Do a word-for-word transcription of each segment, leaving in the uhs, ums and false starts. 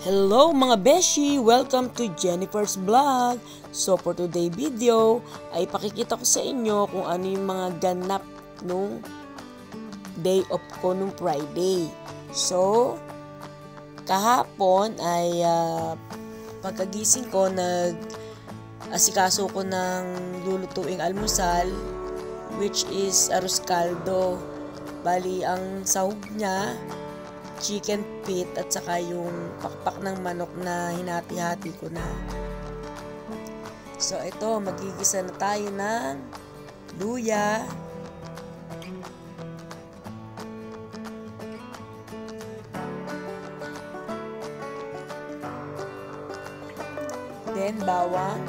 Hello mga beshi! Welcome to Jennifer's Vlog! So for today video ay pakikita ko sa inyo kung ano yung mga ganap nung day off ko nung Friday. So kahapon ay uh, pagkagising ko nag asikaso ko ng lulutuing almusal, which is arroz caldo. Bali ang sahog niya chicken feet at saka yung pakpak ng manok na hinati-hati ko na. So ito, magigisa na tayo ng luya, then bawang,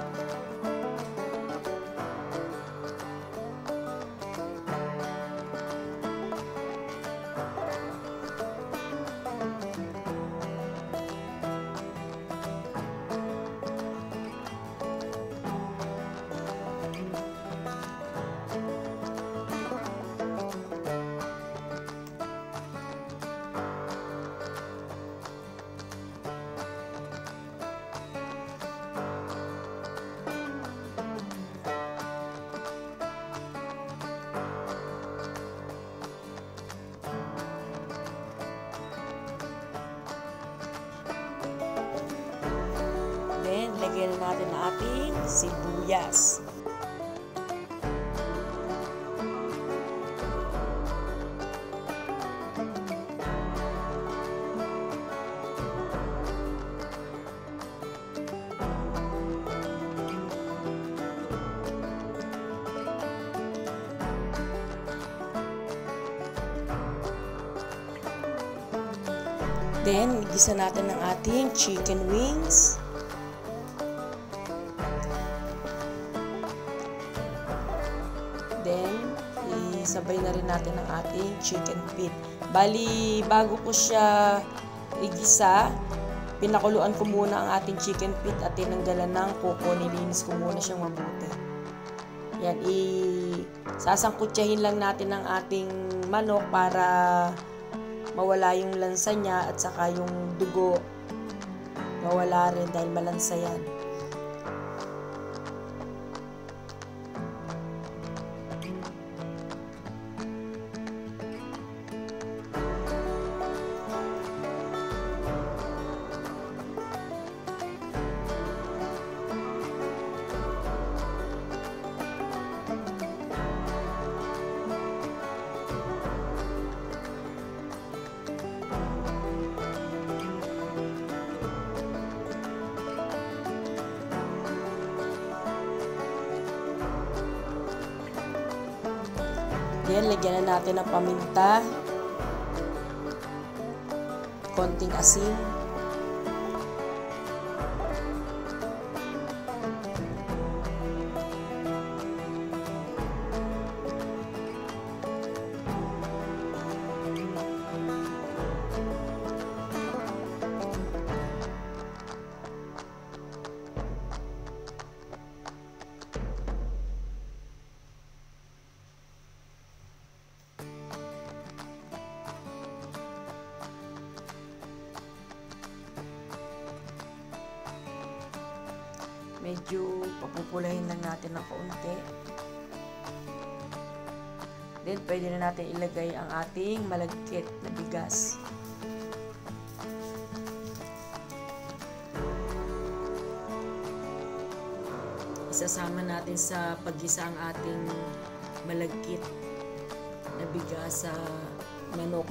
then lagyan natin ang ating sibuyas. Then, igisa natin ang ating chicken wings. Then, isabay na rin natin ang ating chicken feet. Bali, bago ko siya igisa, pinakuluan ko muna ang ating chicken feet at tinanggalan ng kuko. Nilinis ko muna siyang mabuti. Yan, i-sasangkutsahin lang natin ang ating manok para mawala yung lansa niya at saka yung dugo mawala rin dahil malansa yan. Then, lagyan na natin ng paminta, konting asin, medyo papupulahin lang natin ng kaunti. Then, pwede na natin ilagay ang ating malagkit na bigas. Isasama natin sa paggisa ang ating malagkit na bigas sa manok.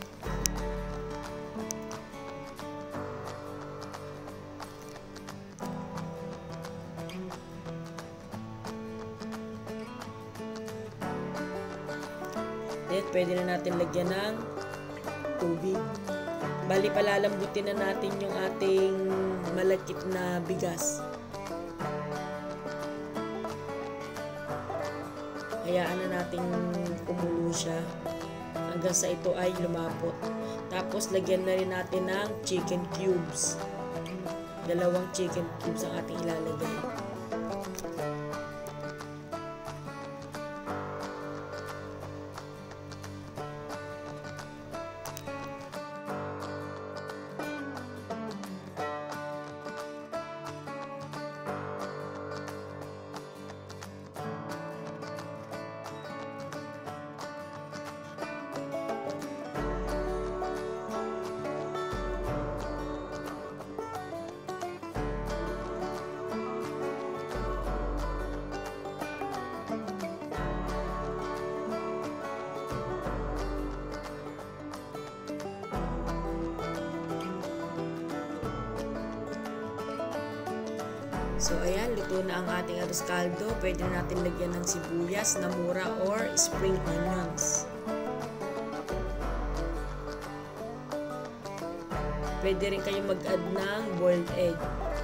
Then, pwede na natin lagyan ng tubig. Bali, palalambutin na natin yung ating malagkit na bigas. Hayaan na natin kumulo siya hanggang sa ito ay lumapot. Tapos, lagyan na rin natin ng chicken cubes. Dalawang chicken cubes ang ating ilalagay. So ayan, luto na ang ating arroz caldo. Pwede natin lagyan ng sibuyas na mura or spring onions. Pwede rin kayong mag-add ng boiled egg.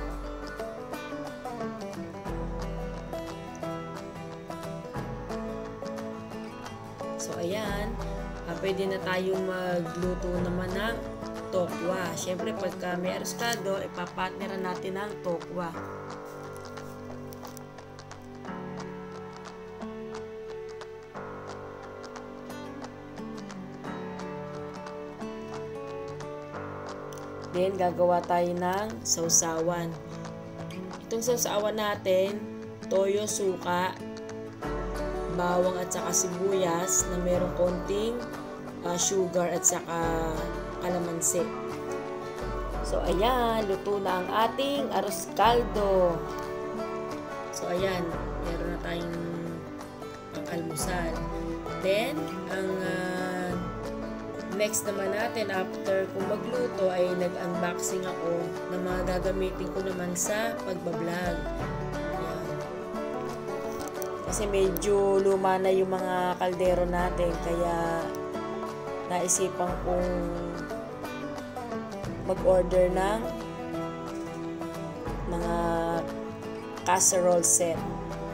So ayan, uh, pwede na tayong magluto naman ng tokwa. Siyempre pagka may arroz caldo, ipapartneran natin ng tokwa. Then, gagawa tayo ng sausawan. Itong sausawan natin, toyo, suka, bawang at saka sibuyas na mayroong konting uh, sugar at saka kalamansi. So, ayan, luto na ang ating arroz caldo. So, ayan, meron na tayong pang-almusal. Then, ang uh, next naman natin, after kung magluto, ay nag-unboxing ako ng mga gagamitin ko naman sa pagbablog. Ayan. Kasi medyo luma na yung mga kaldero natin, kaya naisipan kong mag-order ng mga casserole set.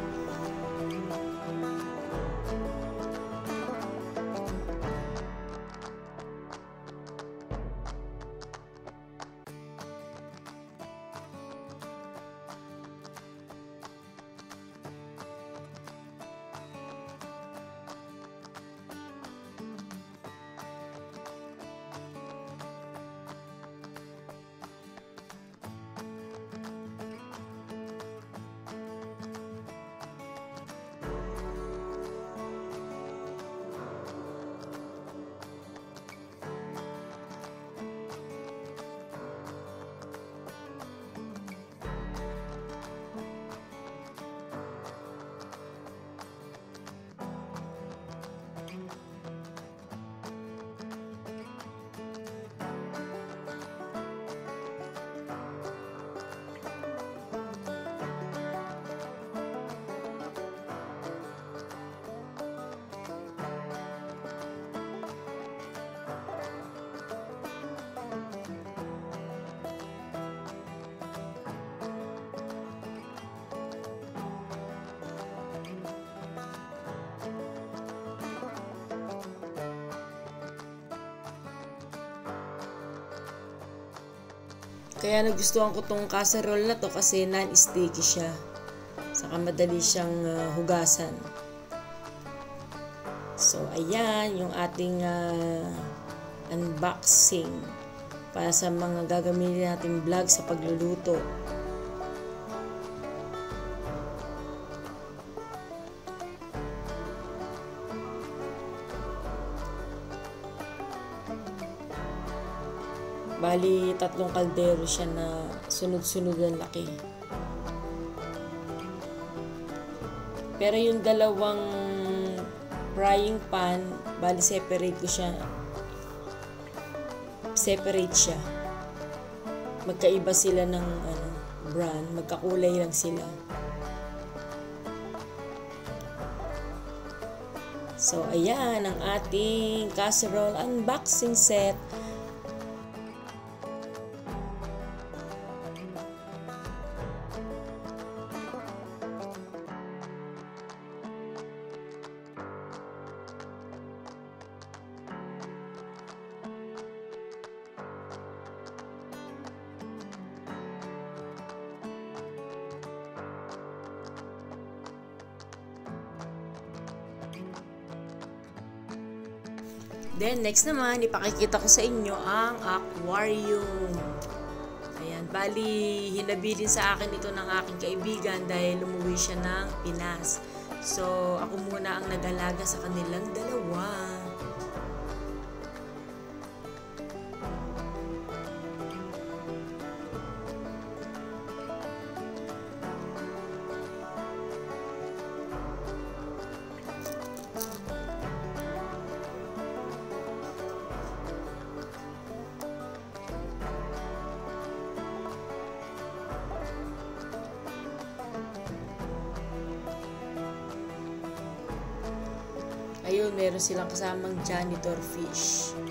Kaya nagustuhan ko tong casserole na to kasi non-sticky siya. Saka madali siyang uh, hugasan. So, ayan yung ating uh, unboxing para sa mga gagamitin nating vlog sa pagluluto. Bali, tatlong kaldero siya na sunod-sunod ang laki. Pero yung dalawang frying pan, bali separate ko siya. Separate siya. Magkaiba sila ng ano, brand, magkakulay lang sila. So, ayan ang ating casserole unboxing set. Then, next naman, ipakikita ko sa inyo ang aquarium. Ayan, bali, hinabilin sa akin ito ng aking kaibigan dahil umuwi siya ng Pinas. So, ako muna ang nag-alaga sa kanilang dalawa. ayun, meron silang kasamang janitor fish.